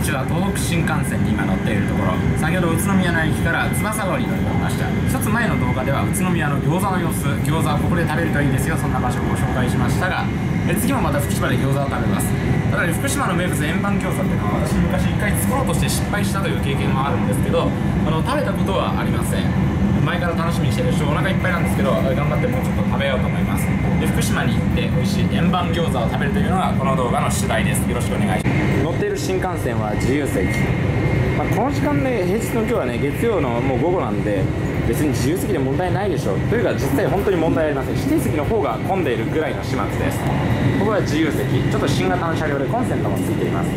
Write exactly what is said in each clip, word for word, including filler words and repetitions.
ちは東北新幹線に今乗っているところ、先ほど宇都宮の駅から翼川に乗り込みました。一つ前の動画では宇都宮の餃子の様子、餃子はここで食べるといいですよ、そんな場所をご紹介しましたが、え次もまた福島で餃子を食べます。ただね、福島の名物円盤餃子っていうのは私昔一回作ろうとして失敗したという経験もあるんですけど、あの食べたことはありません。前から楽しみにしてるし、お腹いっぱいなんですけど、頑張ってもうちょっと食べようと思います。で、福島に行って美味しい円盤餃子を食べるというのがこの動画の主題です。よろしくお願いします。乗っている新幹線は自由席、まあ、この時間ね、平日の今日はね、月曜のもう午後なんで別に自由席で問題ないでしょう。というか実際本当に問題ありません。指定席の方が混んでいるぐらいの始末です。ここは自由席、ちょっと新型の車両でコンセントもついています。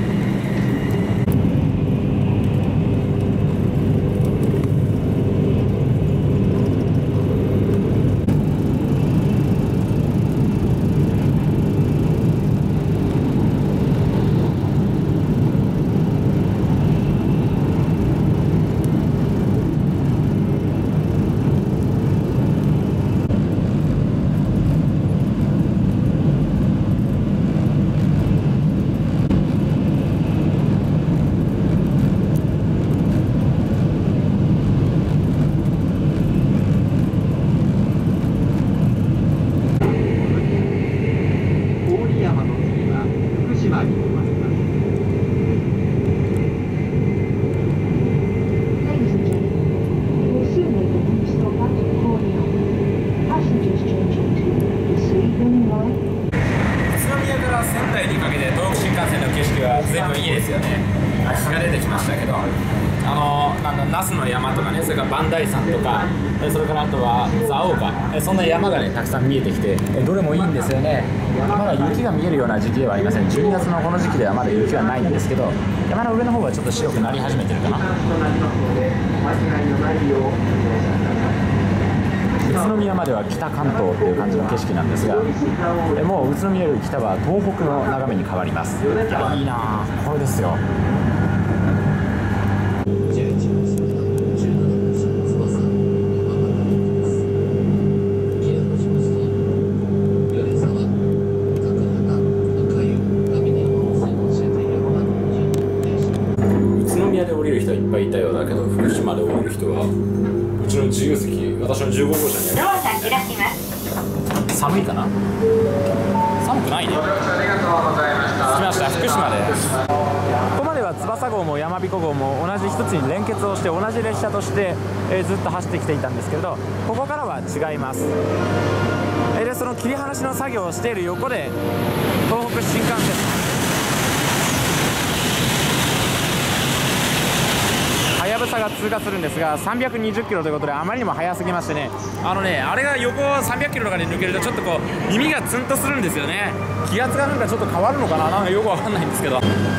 随分いいですよね。日が出てきましたけど、あのなんだ那須の山とかね、それから磐梯山とか、それからあとは蔵王か、そんな山がねたくさん見えてきて、どれもいいんですよね。まだ雪が見えるような時期ではありません。じゅうにがつのこの時期ではまだ雪はないんですけど、山の上の方はちょっと白くなり始めてるかな。宇都宮までは北関東っていう感じの景色なんですが、もう宇都宮より北は東北の眺めに変わります。いや、いいなあ、これですよ。宇都宮で降りる人はいっぱいいたようだけど、福島で降りる人はうちの自由席、私のじゅうごごうしゃにある。寒いかな？寒くないね。着きました、福島です。ここまでは翼号も山彦号も同じ一つに連結をして同じ列車として、えー、ずっと走ってきていたんですけれど、ここからは違います。えー、でその切り離しの作業をしている横で東北新幹線はやぶさが通過するんですが、さんびゃくにじゅっキロということであまりにも速すぎましてね、あのね、あれが横さんびゃっキロとかで抜けるとちょっとこう耳がツンとするんですよね。気圧がなんかちょっと変わるのかな、なんかよくわかんないんですけど。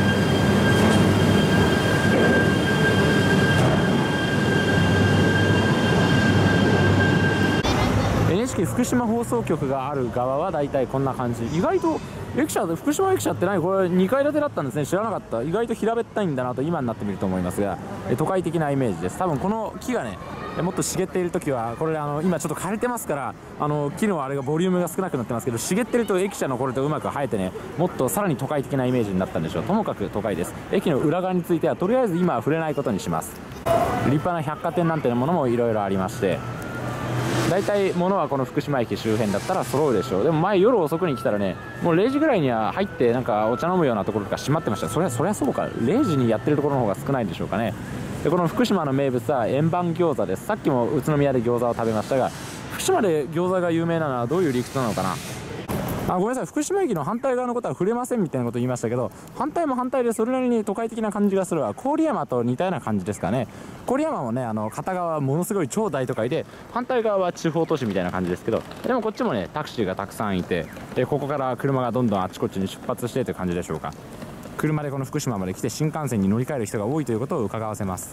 エヌエイチケー 福島放送局がある側はだいたいこんな感じ。意外と駅舎、福島駅舎って何、これにかい建てだったんですね。知らなかった。意外と平べったいんだなと今になってみると思いますが、都会的なイメージです。多分この木がねもっと茂っている時は、これあの今ちょっと枯れてますから、あの木のあれがボリュームが少なくなってますけど、茂ってると駅舎のこれとうまく生えてね、もっとさらに都会的なイメージになったんでしょう。ともかく都会です。駅の裏側についてはとりあえず今は触れないことにします。立派な百貨店なんていうものもいろいろありまして、大体物はこの福島駅周辺だったら揃うでしょう。でも前夜遅くに来たらね、もうれいじぐらいには入ってなんかお茶飲むようなところとか閉まってました。そりゃそりゃそうか、れいじにやってるところの方が少ないんでしょうかね。でこの福島の名物は円盤餃子です。さっきも宇都宮で餃子を食べましたが、福島で餃子が有名なのはどういう理屈なのかな。あ、ごめんなさい、福島駅の反対側のことは触れませんみたいなこと言いましたけど、反対も反対でそれなりに都会的な感じがするわ。郡山と似たような感じですかね。郡山もね、あの片側はものすごい超大都会で、反対側は地方都市みたいな感じですけど、でもこっちもねタクシーがたくさんいて、でここから車がどんどんあちこちに出発してという感じでしょうか。車でこの福島まで来て新幹線に乗り換える人が多いということを伺わせます。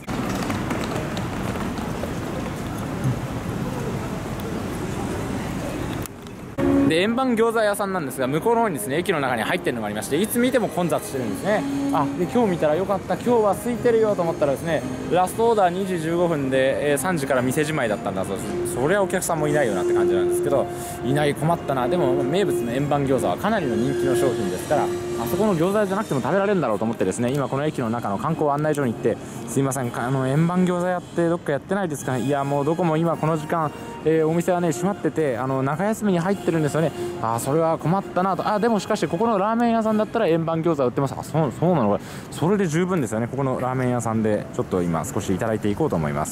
で円盤餃子屋さんなんですが、向こうの方にですね駅の中に入ってるのがありまして、いつ見ても混雑してるんですね。あで今日見たらよかった、今日は空いてるよと思ったらですね、ラストオーダーにじじゅうごふんで、えー、さんじから店じまいだったんだそうです。そりゃお客さんもいないよなって感じなんですけど、いない、困ったな。でも名物の円盤餃子はかなりの人気の商品ですから、 あそこの餃子屋じゃなくても食べられるんだろうと思ってですね、今この駅の中の観光案内所に行って、すいません、あの円盤餃子屋ってどっかやってないですかね。いやもうどこも今この時間、えー、お店はね閉まってて、あの中休みに入ってるんですよね。あーそれは困ったなと。あでもしかしここのラーメン屋さんだったら円盤餃子売ってます。あそうそうなのか、それで十分ですよね。ここのラーメン屋さんでちょっと今少しいただいていこうと思います。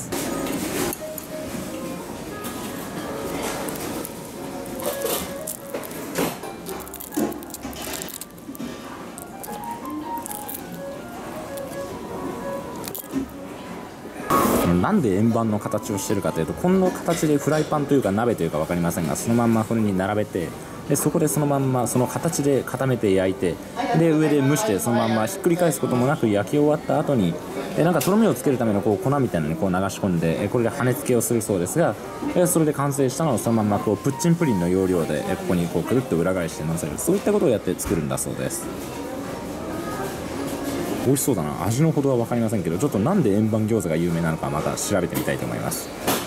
なんで円盤の形をしてるかというと、この形でフライパンというか鍋というか分かりませんが、そのまんまこれに並べて、でそこでそのまんまその形で固めて焼いて、で上で蒸してそのまんまひっくり返すこともなく焼き終わった後に、えなんかとろみをつけるためのこう粉みたいなのにこう流し込んで、えこれで羽根付けをするそうですが、えそれで完成したのをそのまんまこうプッチンプリンの要領でえここにこうくるっと裏返して乗せる、そういったことをやって作るんだそうです。美味しそうだな。味のほどは分かりませんけど、ちょっとなんで円盤餃子が有名なのかまた調べてみたいと思います。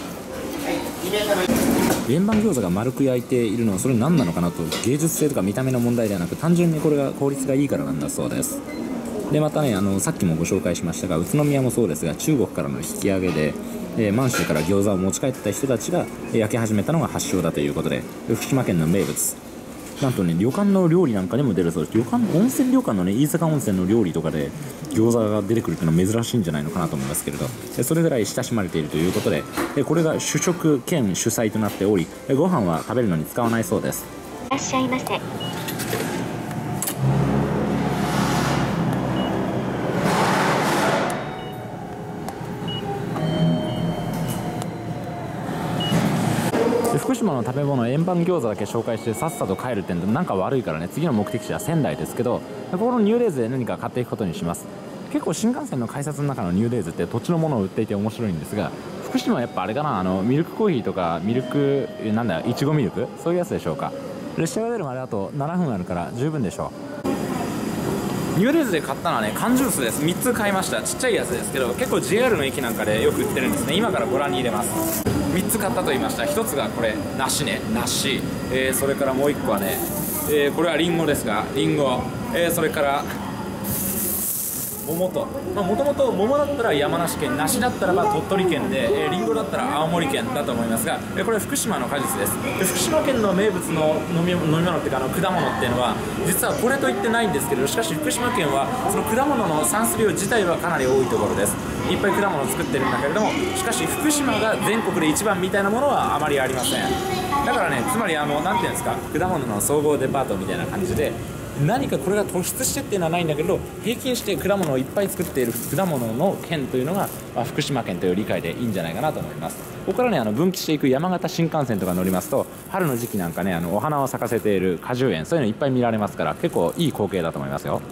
円盤餃子が丸く焼いているのはそれ何なのかなと、芸術性とか見た目の問題ではなく、単純にこれが効率がいいからなんだそうです。でまたね、あのさっきもご紹介しましたが、宇都宮もそうですが、中国からの引き上げで、えー、満州から餃子を持ち帰った人たちが焼き始めたのが発祥だということで、福島県の名物、なんとね旅館の料理なんかにも出るそうです。旅館温泉旅館のね飯坂温泉の料理とかで餃子が出てくるっていうのは珍しいんじゃないのかなと思いますけれど、それぐらい親しまれているということで、これが主食兼主菜となっており、ご飯は食べるのに使わないそうです。 いらっしゃいませ。 福島の食べ物、円盤餃子だけ紹介してさっさと帰るってんでなんか悪いからね、次の目的地は仙台ですけど、ここのニューレーズで何か買っていくことにします。結構新幹線の改札の中のニューレーズって土地のものを売っていて面白いんですが、福島はやっぱあれかな、あのミルクコーヒーとかミルクなんだいちごミルク、そういうやつでしょうか。列車が出るまであとななふんあるから十分でしょう。ニューレーズで買ったのはね缶ジュースです。みっつ買いました。ちっちゃいやつですけど、結構 ジェイアール の駅なんかでよく売ってるんですね。今からご覧に入れます。みっつ買ったと言いました。ひとつがこれ梨ね、梨、えー、それからもういっこはね、えー、これはリンゴですがリンゴ、えー、それから桃と、もともと桃だったら山梨県、梨だったらば鳥取県で、えー、リンゴだったら青森県だと思いますが、えー、これは福島の果実です。で福島県の名物の飲み、飲み物っていうかあの果物っていうのは実はこれと言ってないんですけど、しかし福島県はその果物の産出量自体はかなり多いところです。いっぱい果物を作ってるんだけれども、しかし福島が全国で一番みたいなものはあまりありません。だからね、つまりあのなんていうんですか、果物の総合デパートみたいな感じで、何かこれが突出してっていうのはないんだけど、平均して果物をいっぱい作っている果物の県というのが、まあ、福島県という理解でいいんじゃないかなと思います。ここからねあの分岐していく山形新幹線とか乗りますと、春の時期なんかねあのお花を咲かせている果樹園、そういうのいっぱい見られますから、結構いい光景だと思いますよ。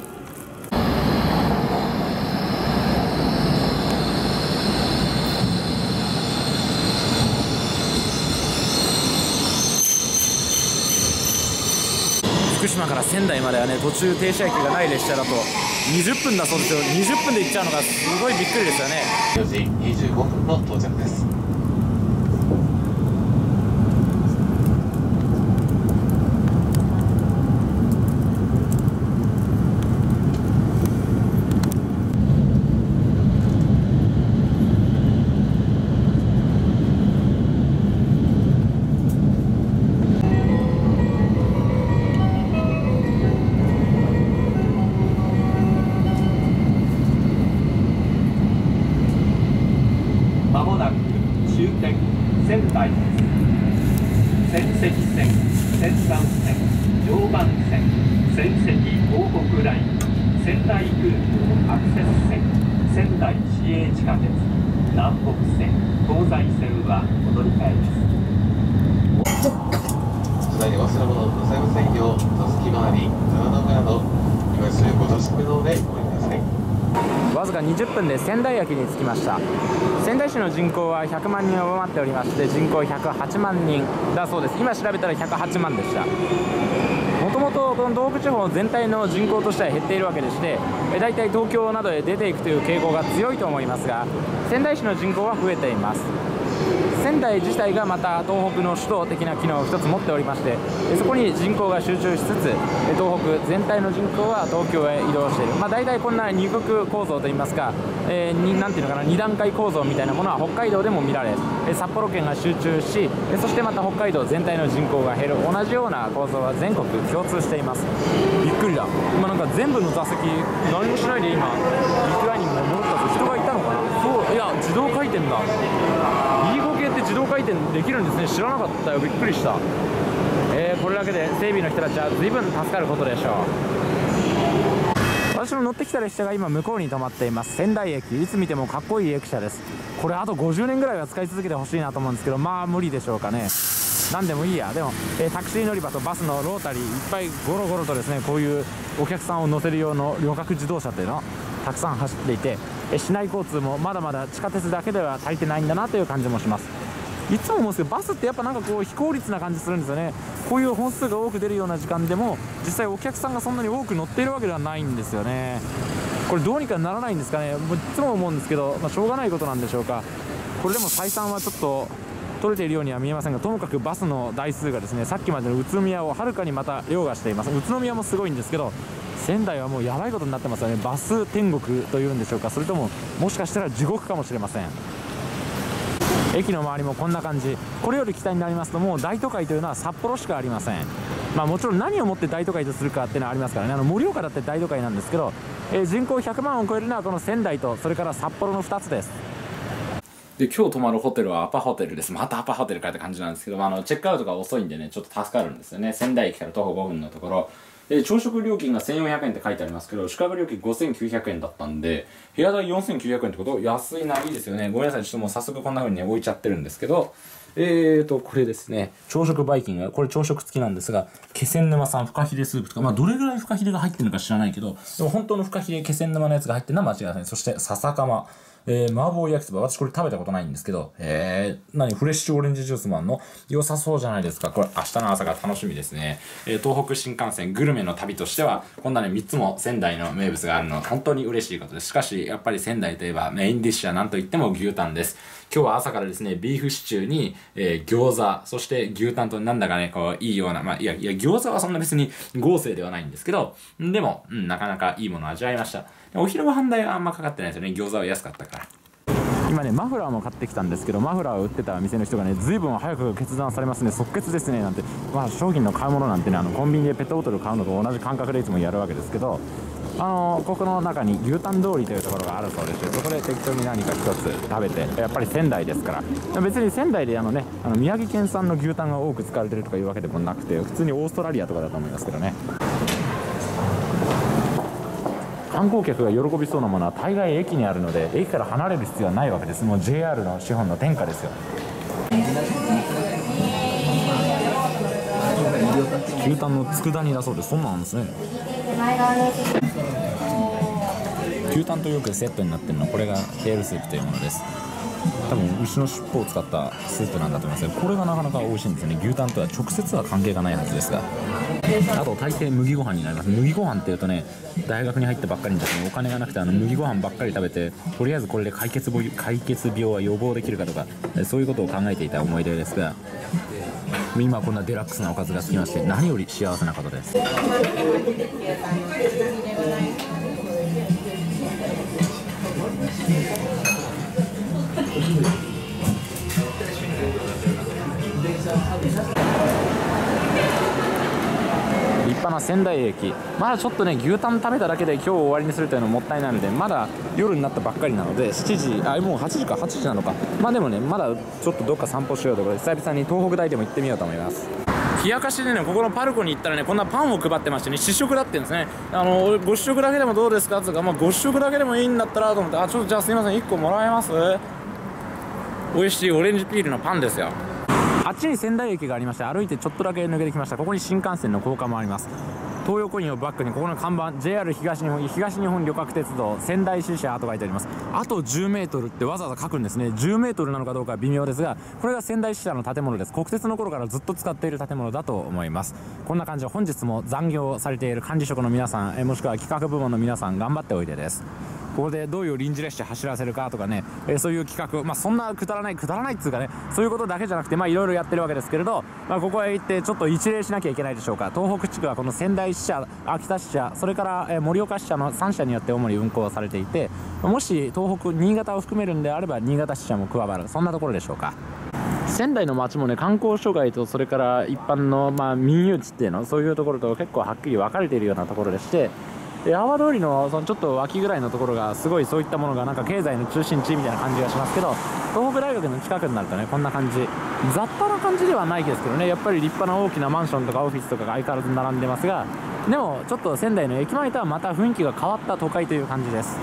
福島から仙台まではね途中停車駅がない列車だとにじゅっぷんだそうですよ。にじゅっぷんで行っちゃうのがすごいびっくりですよね。 よじにじゅうごふんの到着です。まもなく終点仙台です。仙石線、仙山線、常磐線、仙石東北ライン、仙台空港アクセス線、仙台市営地下鉄、南北線、東西線はお乗り換えです。次第に忘れ物ございませんよう、座敷回り、長野川のよろしくご乗車の上ごめんなさい。 わずかにじゅっぷんで仙台駅に着きました。仙台市の人口はひゃくまんにんを上回っておりまして、人口ひゃくはちまんにんだそうです。今調べたらひゃくはちまんでした。もともとこの東北地方全体の人口としては減っているわけでして、だいたい東京などへ出ていくという傾向が強いと思いますが、仙台市の人口は増えています。 仙台自体がまた東北の首都的な機能を一つ持っておりまして、そこに人口が集中しつつ、東北全体の人口は東京へ移動している、まあ、大体こんな二極構造といいますか、えー、になんていうのかな、二段階構造みたいなものは北海道でも見られ、札幌圏が集中し、そしてまた北海道全体の人口が減る、同じような構造は全国共通しています。びっくりだ、今なんか全部の座席何もしないで今リクライニングに戻ったぞ。人がいたのかな。そう、いや自動回転だ。 イーご 系って自動回転できるんですね。知らなかったよ、びっくりした。えー、これだけで整備の人たちは随分助かることでしょう。私の乗ってきた列車が今向こうに止まっています。仙台駅、いつ見てもかっこいい駅舎です。これあとごじゅうねんぐらいは使い続けてほしいなと思うんですけど、まあ無理でしょうかね。なんでもいいや。でも、えー、タクシー乗り場とバスのロータリーいっぱいゴロゴロとですね、こういうお客さんを乗せる用の旅客自動車っていうのたくさん走っていて、えー、市内交通もまだまだ地下鉄だけでは足りてないんだなという感じもします。いつも思うんですけど、バスってやっぱなんかこう非効率な感じするんですよね。こういう本数が多く出るような時間でも実際お客さんがそんなに多く乗っているわけではないんですよね。これどうにかならないんですかね。もういつも思うんですけど、まあ、しょうがないことなんでしょうか。これでも採算はちょっと取れているようには見えませんが、ともかくバスの台数がですね、さっきまでの宇都宮をはるかにまた凌駕しています。宇都宮もすごいんですけど、仙台はもうやばいことになってますよね。バス天国というんでしょうか、それとももしかしたら地獄かもしれません。駅の周りもこんな感じ。これより北になりますともう大都会というのは札幌しかありません。まあもちろん何をもって大都会とするかっていうのはありますからね。あの盛岡だって大都会なんですけど、えー、人口ひゃくまんを超えるのはこの仙台とそれから札幌のふたつです。で今日泊まるホテルはアパホテルです。またアパホテルかって感じなんですけど、まあ、あのチェックアウトが遅いんでね、ちょっと助かるんですよね。仙台駅から徒歩ごふんのところ、で朝食料金がせんよんひゃくえんって書いてありますけど、宿泊料金ごせんきゅうひゃくえんだったんで、部屋代よんせんきゅうひゃくえんってこと安いな。いいですよね。ごめんなさい、ちょっともう早速こんな風にね置いちゃってるんですけど、えーとこれですね、朝食バイキング、これ朝食付きなんですが、気仙沼産フカヒレスープとか、まあどれぐらいフカヒレが入ってるのか知らないけど、でも本当のフカヒレ気仙沼のやつが入ってるのは間違いない。そして笹かま、えー、麻婆焼きそば。私これ食べたことないんですけど、えー、何フレッシュオレンジジュースもあんの？良さそうじゃないですか。これ明日の朝が楽しみですね。えー、東北新幹線グルメの旅としては、こんなねみっつも仙台の名物があるのは本当に嬉しいことです。しかし、やっぱり仙台といえばメインディッシュは何と言っても牛タンです。今日は朝からですね、ビーフシチューに、えー、餃子、そして牛タンとなんだかね、こう、いいような、まあ、いや、いや、餃子はそんな別に豪勢ではないんですけど、でも、うん、なかなかいいものを味わいました。お昼ご飯代はあんまかかってないですよね。餃子は安かったから。今ねマフラーも買ってきたんですけど、マフラーを売ってた店の人がね、随分早く決断されますね。即決ですねなんて、まあ商品の買い物なんてね、あのコンビニでペットボトル買うのと同じ感覚でいつもやるわけですけど、あのここの中に牛タン通りというところがあるそうでして、そこで適当に何か一つ食べて、やっぱり仙台ですから別に仙台であのね、あの宮城県産の牛タンが多く使われてるとかいうわけでもなくて、普通にオーストラリアとかだと思いますけどね。観光客が喜びそうなものは大概駅にあるので、駅から離れる必要はないわけです。もう ジェイアール の資本の天下ですよ。牛タンの佃煮だそうです。そんなんですね。牛タンとよくセットになっているのは、これがテールスープというものです。多分牛の尻尾を使ったスープなんだと思いますが、これがなかなか美味しいんですよね。牛タンとは直接は関係がないはずですが、あと大抵麦ご飯になります。麦ご飯っていうとね、大学に入ったばっかりにですね、お金がなくてあの麦ご飯ばっかり食べて、とりあえずこれで解決病、解決病は予防できるかとか、そういうことを考えていた思い出ですが、今こんなデラックスなおかずがつきまして、何より幸せなことです。立派な仙台駅、まだちょっとね牛タン食べただけで今日終わりにするというのはもったいないので、まだ夜になったばっかりなのでしちじ、あもうはちじか、はちじなのか。まあでもねまだちょっとどっか散歩しようとかで、久々に東北大でも行ってみようと思います。冷やかしでね、ここのパルコに行ったらね、こんなパンを配ってましてね、試食だって言うんですね。あのご試食だけでもどうですかって言うか、まあご試食だけでもいいんだったらと思って、あちょっとじゃあすいませんいっこもらえます。美味しいオレンジピールのパンですよ。あっちに仙台駅がありまして、歩いてちょっとだけ抜けてきました。ここに新幹線の高架もあります。東横インをバックにここの看板 ジェイアール 東日本東日本旅客鉄道仙台支社と書いてあります。あとじゅうメートルってわざわざ書くんですね。じゅうメートルなのかどうかは微妙ですが、これが仙台支社の建物です。国鉄の頃からずっと使っている建物だと思います。こんな感じで本日も残業されている管理職の皆さん、えもしくは企画部門の皆さん頑張っておいでです。 ここでどういう臨時列車走らせるかとかね、えー、そういう企画、まあ、そんなくだらないくだらないっつうかね、そういうことだけじゃなくて、まあいろいろやってるわけですけれど、まあ、ここへ行ってちょっと一礼しなきゃいけないでしょうか。東北地区はこの仙台支社、秋田支社、それから、えー、盛岡支社のさん社によって主に運行されていて、もし東北新潟を含めるんであれば新潟支社も加わる、そんなところでしょうか。仙台の街もね、観光所街とそれから一般の、まあ、民有地っていうの、そういうところと結構はっきり分かれているようなところでして、で阿波通りのそのちょっと脇ぐらいのところがすごいそういったものがなんか経済の中心地みたいな感じがしますけど、東北大学の近くになるとねこんな感じ、雑多な感じではないですけどね、やっぱり立派な大きなマンションとかオフィスとかが相変わらず並んでますが、でもちょっと仙台の駅前とはまた雰囲気が変わった都会という感じです。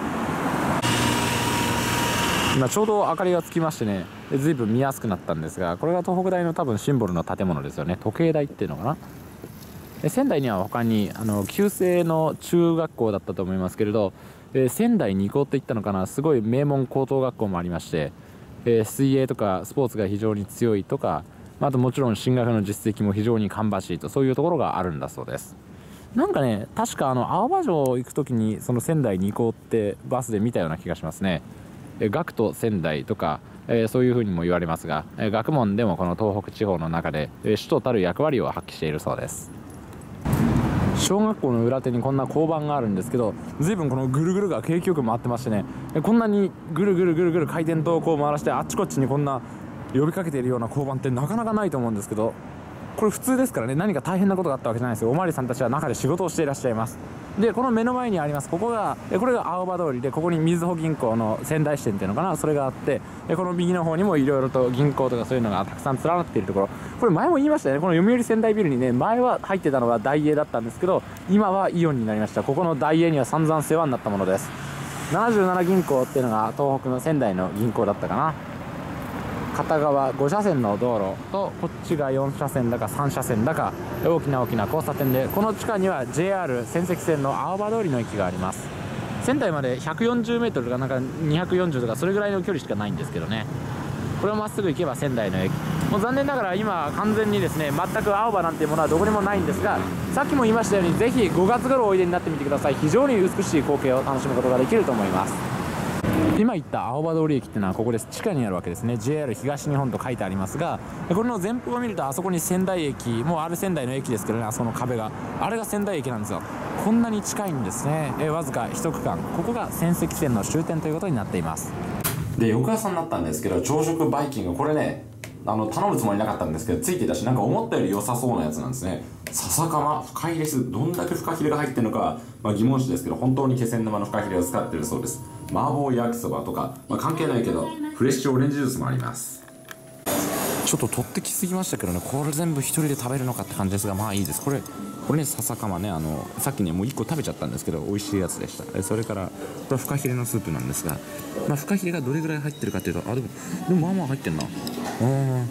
今ちょうど明かりがつきましてね、ずいぶん見やすくなったんですが、これが東北大の多分シンボルの建物ですよね。時計台っていうのかな。で仙台には他にあの旧制の中学校だったと思いますけれど、えー、仙台二高っていったのかな、すごい名門高等学校もありまして、えー、水泳とかスポーツが非常に強いとか、あともちろん進学の実績も非常に芳しいと、そういうところがあるんだそうです。なんかね、確かあの青葉城行く時にその仙台二高ってバスで見たような気がしますね。えー、学徒仙台とか、えー、そういうふうにも言われますが、えー、学問でもこの東北地方の中で、えー、首都たる役割を発揮しているそうです。小学校の裏手にこんな交番があるんですけど、随分このぐるぐるが景気よく回ってましてね、こんなにぐるぐるぐるぐる回転灯をこう回らせてあっちこっちにこんな呼びかけているような交番ってなかなかないと思うんですけど、これ普通ですからね、何か大変なことがあったわけじゃないですよ。おまわりさんたちは中で仕事をしていらっしゃいます。でこの目の前にあります、ここがこれが青葉通りで、ここにみずほ銀行の仙台支店っていうのかな、それがあって、この右の方にもいろいろと銀行とかそういうのがたくさん連なっているところ、これ前も言いましたよね。この読売仙台ビルにね、前は入ってたのはダイエーだったんですけど、今はイオンになりました。ここのダイエーには散々世話になったものです。ななじゅうなな銀行っていうのが東北の仙台の銀行だったかな。片側ご車線の道路と、こっちがよん車線だかさん車線だか、大きな大きな交差点で、この地下には ジェイアール 仙石線の青葉通りの駅があります。仙台までひゃくよんじゅうメートルとかなんかにひゃくよんじゅうとかそれぐらいの距離しかないんですけどね、これをまっすぐ行けば仙台の駅、もう残念ながら今完全にですね全く青葉なんていうものはどこにもないんですが、さっきも言いましたようにぜひごがつ頃おいでになってみてください。非常に美しい光景を楽しむことができると思います。今言った青葉通り駅っていうのはここです。地下にあるわけですね。 ジェイアール 東日本と書いてありますが、これの前方を見るとあそこに仙台駅、もうある仙台の駅ですけどね、あそこの壁があれが仙台駅なんですよ。こんなに近いんですね。えわずか一区間、ここが仙石線の終点ということになっています。で翌朝になったんですけど、朝食バイキング、これねあの頼むつもりなかったんですけどついてたし、なんか思ったより良さそうなやつなんですね。笹かまフカヒレス、どんだけフカヒレが入ってるのか、まあ、疑問視ですけど本当に気仙沼のフカヒレを使ってるそうです。麻婆焼きそばとか、まあ、関係ないけどフレッシュオレンジジュースもあります。ちょっと取ってきすぎましたけどね、これ全部一人で食べるのかって感じですが、まあいいです。これこれね、笹かまね、あのさっきねもういっこ食べちゃったんですけど美味しいやつでした。それからこれはフカヒレのスープなんですが、まあ、フカヒレがどれぐらい入ってるかっていうと、あでもでもまあまあ入ってんな。うん、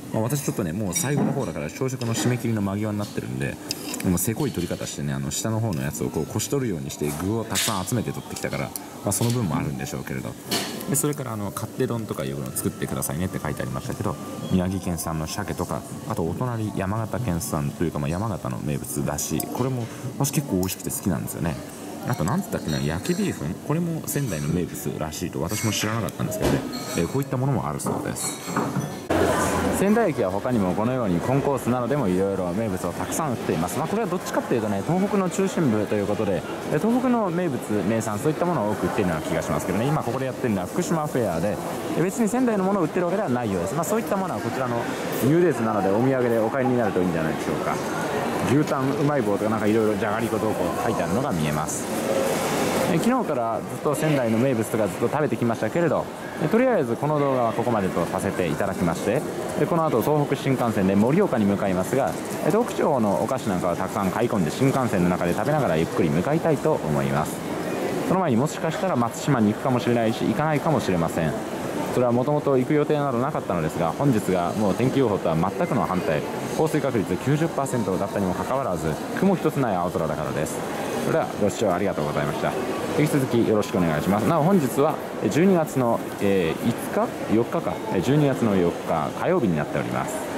まあ、私ちょっとねもう最後の方だから朝食の締め切りの間際になってるんで、もうせこい取り方してね、あの下の方のやつをこうこし取るようにして具をたくさん集めて取ってきたから、まあ、その分もあるんでしょうけれど、でそれからあの勝手丼とかいうのを作ってくださいねって書いてありましたけど、宮城県産の鮭とか、あとお隣山形県産というか、まあ、山形の名物だし、これも私結構美味しくて好きなんですよね。あと何つったっけな、焼きビーフン、これも仙台の名物らしいと私も知らなかったんですけどね、えー、こういったものもあるそうです。仙台駅は他にもこのようにコンコースなどでもいろいろ名物をたくさん売っています。まあ、これはどっちかっていうとね、東北の中心部ということで、東北の名物名産そういったものを多く売っているような気がしますけどね、今ここでやってるのは福島フェアで、別に仙台のものを売ってるわけではないようです。まあ、そういったものはこちらのニューデイズなのでお土産でお買いになるといいんじゃないでしょうか。牛タンうまい棒とかなんかいろいろじゃがりこどうこう書いてあるのが見えます。え昨日からずっと仙台の名物とかずっと食べてきましたけれど、とりあえずこの動画はここまでとさせていただきまして、でこの後東北新幹線で盛岡に向かいますが、東北地方のお菓子なんかはたくさん買い込んで新幹線の中で食べながらゆっくり向かいたいと思います。その前にもしかしたら松島に行くかもしれないし行かないかもしれません。それはもともと行く予定などなかったのですが、本日がもう天気予報とは全くの反対、降水確率 きゅうじゅっパーセント だったにもかかわらず雲一つない青空だからです。それではご視聴ありがとうございました。引き続きよろしくお願いします。なお本日はじゅうにがつのいつかよっかか、じゅうにがつのよっか火曜日になっております。